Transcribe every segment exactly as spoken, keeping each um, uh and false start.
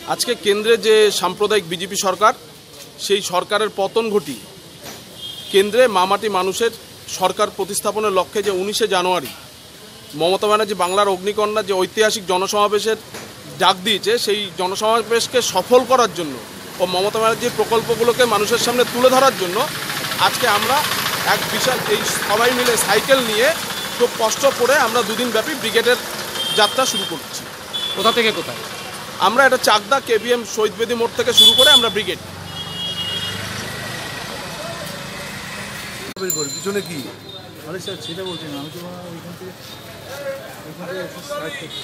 আজকে কেন্দ্রে যে সাম্প্রদায়িক বিজেপি সরকার, সেই সরকারের পতন ঘটিয়ে কেন্দ্রে মামাটি মানুষের সরকার প্রতিস্থাপনের লক্ষ্যে যে উনিশে জানুয়ারি মমতা ব্যানার্জি বাংলার অগ্নিকন্যা যে ঐতিহাসিক জনসমাবেশের ডাক দিয়েছে, সেই জনসমাবেশকে সফল করার জন্য ও মমতা ব্যানার্জির প্রকল্পগুলোকে মানুষের সামনে তুলে ধরার জন্য আজকে আমরা এক বিশাল এই সবাই মিলে সাইকেল নিয়ে খুব কষ্ট করে আমরা দুদিন ব্যাপী ব্রিগেডের যাত্রা শুরু করছি। কোথা থেকে কোথায়? আমরা এটা চাকদা কেবিএম শহীদ বেদি মোড় থেকে শুরু করে আমরা ব্রিগেড। পিছনে কি আরে স্যার সেটা বলছি না, আমি তো ওইখান থেকে ওইখান থেকে একটু সাইড করছি।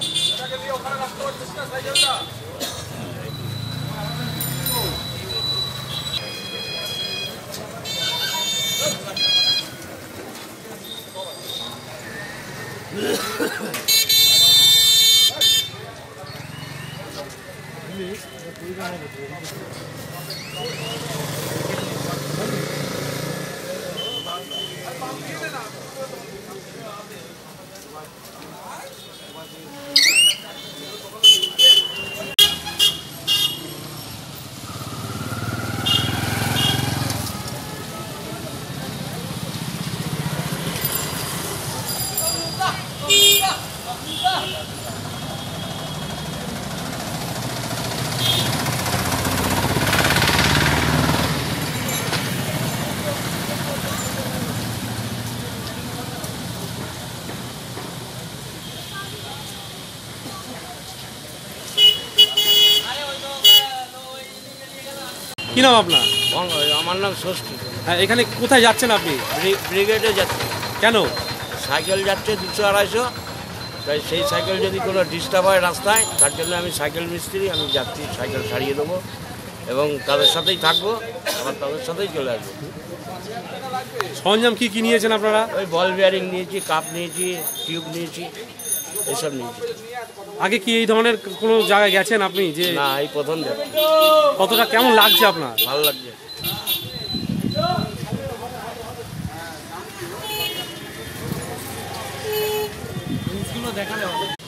কি নাম আপনার? আমার নাম ষষ্ঠী। হ্যাঁ, এখানে কোথায় যাচ্ছেন আপনি? ব্রিগেডে যাচ্ছে। কেন? সাইকেল যাচ্ছে দুশো আড়াইশো, তাই সেই সাইকেল যদি কোনো ডিস্টার্ব হয় রাস্তায়, তার জন্য আমি সাইকেল মিস্ত্রি, আমি যাত্রী সাইকেল সারিয়ে দেবো এবং তাদের সাথেই থাকবো, আবার তাদের সাথেই চলে আসবো। সরঞ্জাম কি কি নিয়েছেন আপনারা? ওই বল বিয়ারিং নিয়েছি, কাপ নিয়েছি, টিউব নিয়েছি, এসব নিয়েছি। আগে কি এই ধরনের কোনো জায়গায় গেছেন আপনি? যে না, এই প্রথম যাচ্ছি। কতটা কেমন লাগছে আপনার? ভালো লাগছে। দেখালে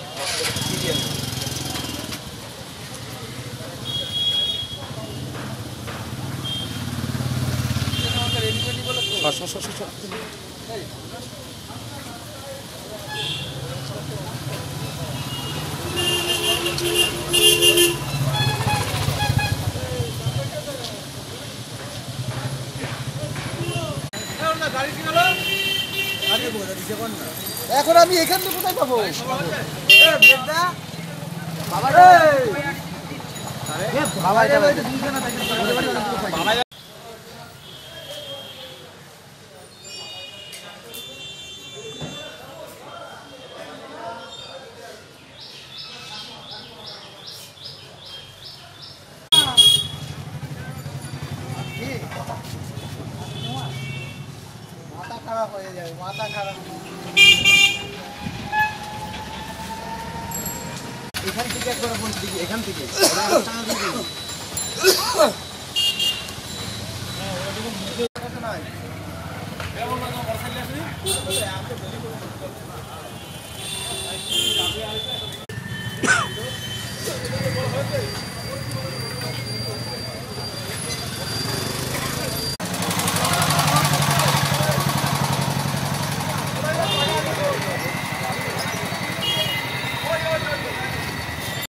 এখন আমি এখান থেকে কোথায় পাবো? মাথা খারাপ হয়ে যাবে, মাথা খারাপ। এখান থেকে একবার বলছি দেখি, এখান থেকে নাই